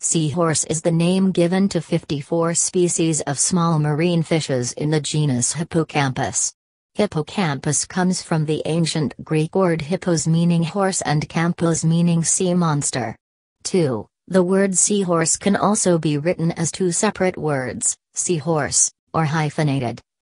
Seahorse is the name given to 54 species of small marine fishes in the genus Hippocampus. Hippocampus comes from the ancient Greek word hippos meaning horse and campos meaning sea monster. 2. The word seahorse can also be written as two separate words, seahorse, or hyphenated.